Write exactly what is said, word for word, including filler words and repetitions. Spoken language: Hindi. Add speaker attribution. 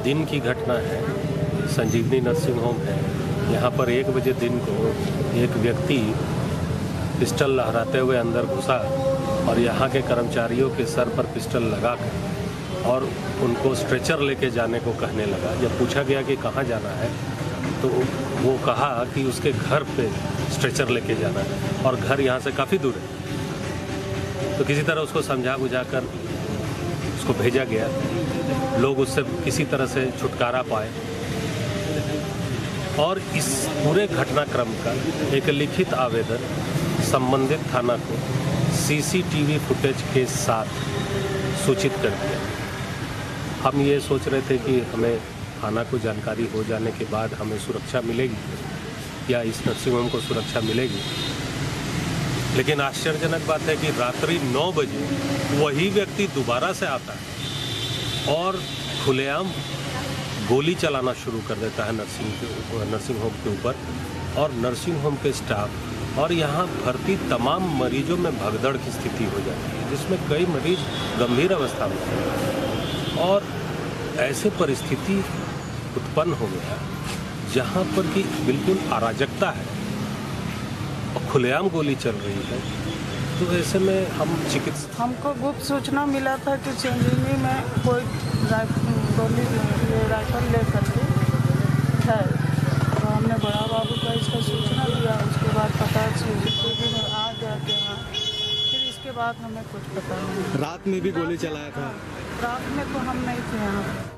Speaker 1: दिन की घटना है। संजीवनी नर्सिंग होम है। यहाँ पर एक बजे दिन को एक व्यक्ति पिस्टल लहराते हुए अंदर घुसा और यहाँ के कर्मचारियों के सर पर पिस्टल लगाकर और उनको स्ट्रेचर लेके जाने को कहने लगा। जब पूछा गया कि कहाँ जाना है तो वो कहा कि उसके घर पे स्ट्रेचर लेके जाना है और घर यहाँ से काफ़ी दूर है। तो किसी तरह उसको समझा बुझा कर उसको भेजा गया। लोग उससे किसी तरह से छुटकारा पाए और इस पूरे घटनाक्रम का एक लिखित आवेदन संबंधित थाना को सीसीटीवी फुटेज के साथ सूचित कर दिया। हम ये सोच रहे थे कि हमें थाना को जानकारी हो जाने के बाद हमें सुरक्षा मिलेगी या इस नर्सिंग होम को सुरक्षा मिलेगी, लेकिन आश्चर्यजनक बात है कि रात्रि नौ बजे वही व्यक्ति दोबारा से आता है और खुलेआम गोली चलाना शुरू कर देता है नर्सिंग के नर्सिंग होम के ऊपर और नर्सिंग होम के स्टाफ और यहाँ भर्ती तमाम मरीजों में भगदड़ की स्थिति हो जाती है, जिसमें कई मरीज गंभीर अवस्था में हैं। और ऐसे परिस्थिति उत्पन्न हो गया जहाँ पर कि बिल्कुल अराजकता है और खुलेआम गोली चल रही है। तो ऐसे में हम चिकित्सा
Speaker 2: हमको गुप्त सूचना मिला था कि संजीवनी में कोई गोली राइफल लेकर के है, तो हमने बड़ा बाबू का इसका सूचना दिया। उसके बाद पता सीसीटीवी में आ गया कि हाँ, फिर इसके बाद हमें कुछ पता नहीं।
Speaker 3: रात में भी गोली चलाया था?
Speaker 2: रात में तो हम नहीं थे यहाँ।